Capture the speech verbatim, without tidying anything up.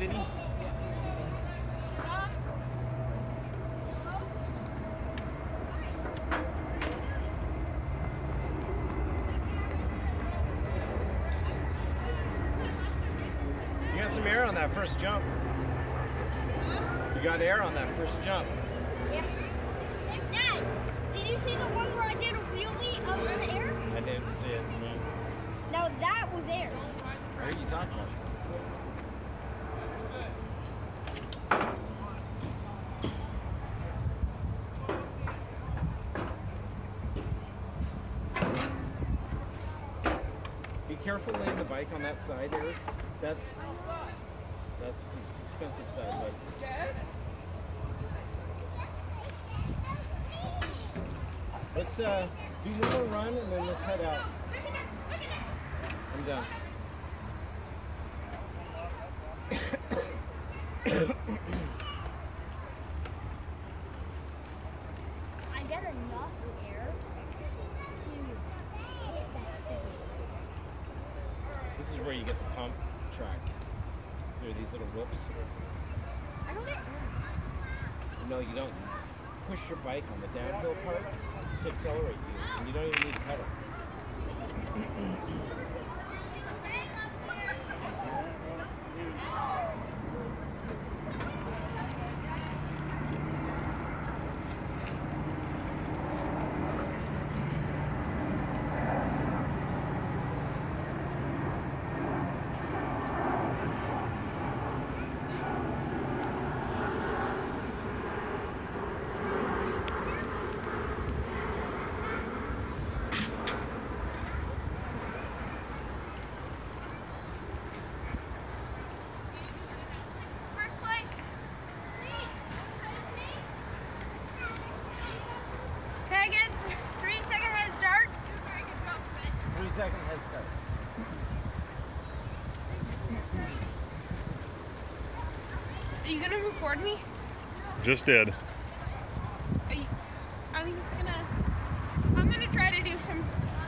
City? You got some air on that first jump. You got air on that first jump. Yeah. Dad, did you see the one where I did a wheelie up in the air? I didn't see it. No. Now that was air. What are you talking about? Be careful laying the bike on that side, Eric. That's that's the expensive side, but let's uh, do one more run and then let's head out. I'm done. I get enough air to hit that city. This is where you get the pump track. There are these little whoops. I don't get air. No, you don't. You push your bike on the downhill part to accelerate you, and you don't even need to pedal. Can I get three second head start? Three second head start. Are you gonna record me? Just did. Are you, I'm just gonna, I'm gonna try to do some